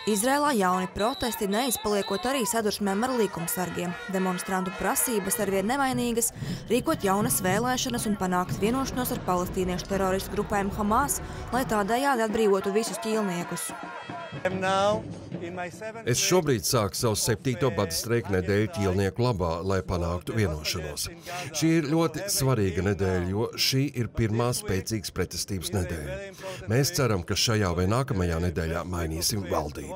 Izrēlā jauni protesti, neizpaliekot arī sadursmēm ar likumsargiem. Demonstrantu prasības arvien nevainīgas, rīkot jaunas vēlēšanas un panākt vienošanos ar palestīniešu teroristu grupēm Hamas, lai tādējādi atbrīvotu visus ķīlniekus. Es šobrīd sāku savu 7. bada streika nedēļu ķīlnieku labā, lai panāktu vienošanos. Šī ir ļoti svarīga nedēļa, jo šī ir pirmā spēcīgas pretestības nedēļa. Mēs ceram, ka šajā vai nākamajā nedēļā mainīsim valdību.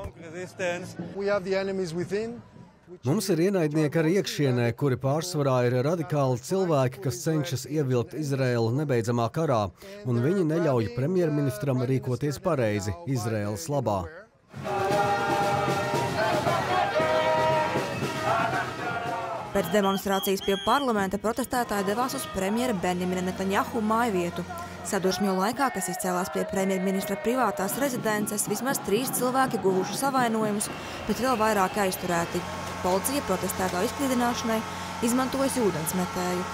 Mums ir ienaidnieki arī iekšienē, kuri pārsvarā ir radikāli cilvēki, kas cenšas ievilkt Izraēlu nebeidzamā karā, un viņi neļauj premjerministram rīkoties pareizi Izraēlas labā. Pēc demonstrācijas pie parlamenta protestētāji devās uz premjera Benjamina Netanjahu mājvietu. Sadursmju laikā, kas izcēlās pie premjerministra privātās rezidences, vismaz 3 cilvēki guvuši savainojumus, bet vēl vairāk aizturēti. Policija protestētāju izklīdināšanai izmantojusi ūdensmetēju.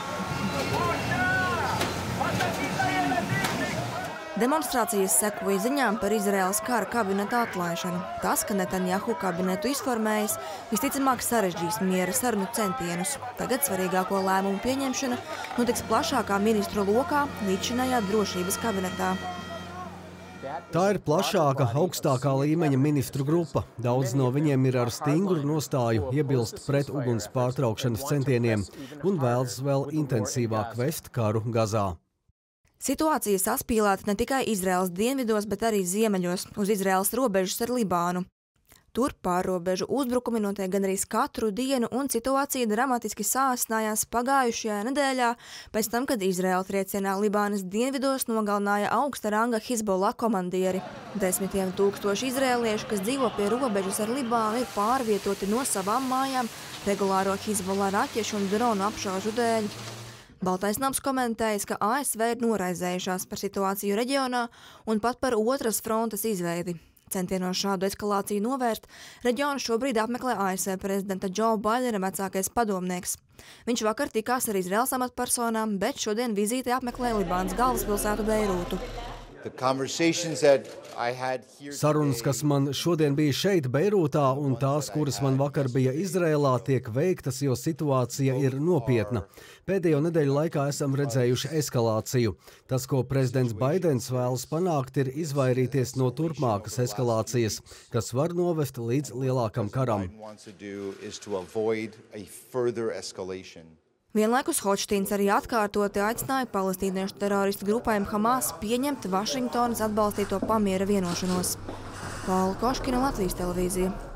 Demonstrācijas sekoja ziņām par Izraēlas kara kabineta atlaišanu. Tas, ka Netanjahu kabinetu izformējis, visticamāk sarežģīs miera sarunu centienus. Tagad svarīgāko lēmumu pieņemšana notiks plašākā ministru lokā līdzšinējā drošības kabinetā. Tā ir plašāka, augstākā līmeņa ministru grupa. Daudz no viņiem ir ar stingru nostāju, iebilst pret uguns pārtraukšanas centieniem un vēlas vēl intensīvāk vest karu Gazā. Situācija saspīlēta ne tikai Izraēlas dienvidos, bet arī ziemeļos, uz Izraēlas robežas ar Libānu. Tur pārrobežu uzbrukumi notiek gandrīz katru dienu, un situācija dramatiski sāsinājās pagājušajā nedēļā, pēc tam, kad Izraēla triecienā Libānas dienvidos nogalināja augsta ranga Hizbollah komandieri. Desmitiem tūkstoši izrēliešu, kas dzīvo pie robežas ar Libānu, ir pārvietoti no savām mājām regulāro Hizbollah raķešu un dronu apšaužu dēļ. Baltais nams komentējis, ka ASV ir noraizējušās par situāciju reģionā un pat par otras frontes izveidi. Centienos šādu eskalāciju novērst, reģionu šobrīd apmeklē ASV prezidenta Joe Bidena vecākais padomnieks. Viņš vakar tikās ar Izraēlas amatpersonām, bet šodien vizīte apmeklē Libānas galvaspilsētu Beirūtu. Sarunas, kas man šodien bija šeit, Beirūtā, un tās, kuras man vakar bija Izrēlā, tiek veiktas, jo situācija ir nopietna. Pēdējo nedēļu laikā esam redzējuši eskalāciju. Tas, ko prezidents Baidens vēlas panākt, ir izvairīties no turpmākas eskalācijas, kas var novest līdz lielākam karam. Vienlaikus Hočstīns arī atkārtoti aicināja palestīniešu teroristu grupēm Hamas pieņemt Vašingtonas atbalstīto pamiera vienošanos. Paula Koškina, Latvijas televīzija.